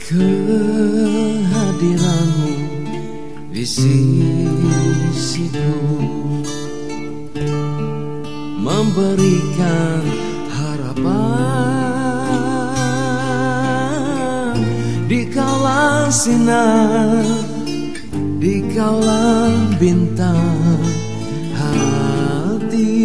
Kehadiranmu di sisiku memberikan harapan. Dikaulah sinar, dikaulah bintang hati.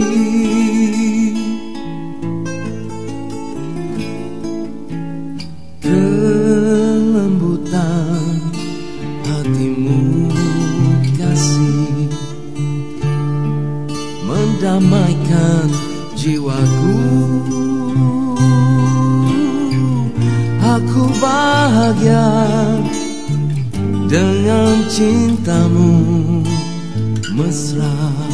Kelembutan hatimu kasih mendamaikan jiwaku. Aku bahagia dengan cintamu mesra,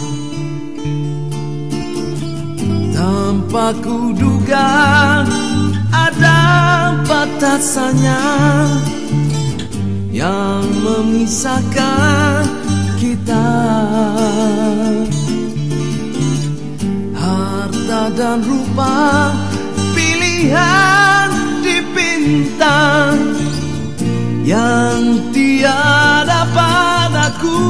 tanpa kuduga ada batasannya yang memisahkan kita. Harta dan rupa pilihan dipinta yang tiada padaku.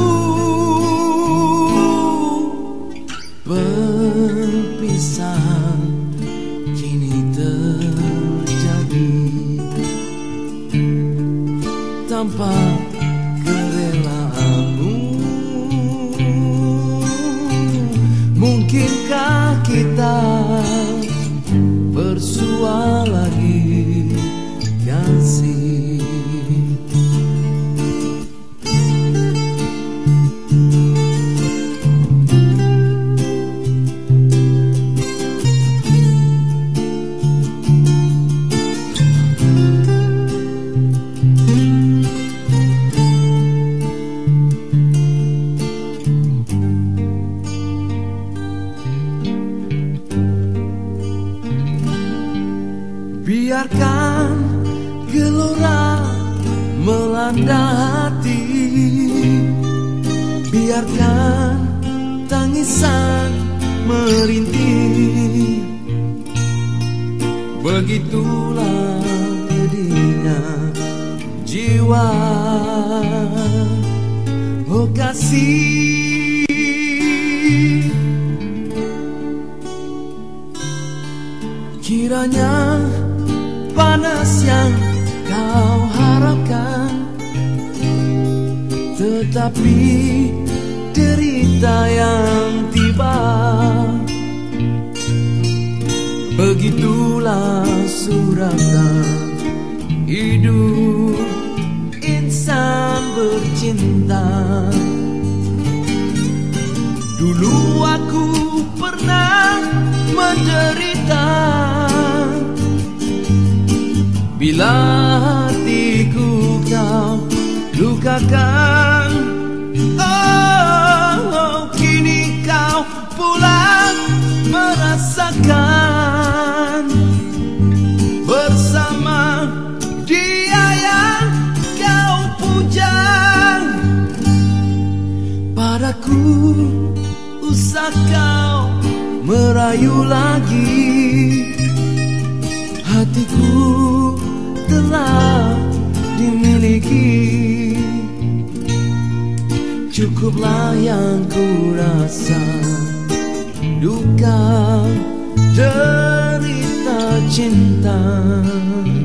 Perpisahan kini terjadi tanpa kerelaanmu. Mungkinkah kita bersua lagi, kasih? Biarkan gelora melanda hati, biarkan tangisan merintih. Begitulah jadinya jiwa, oh kasih. Kiranya panas yang kau harapkan, tetapi derita yang tiba. Begitulah suratan hidup insan bercinta. Dulu aku pernah menderita, bila hatiku kau lukakan. Oh, kini kau pulang merasakan bersama dia yang kau puja. Padaku usah kau merayu lagi, hatiku telah dimiliki. Cukuplah yang ku rasa, duka derita cinta.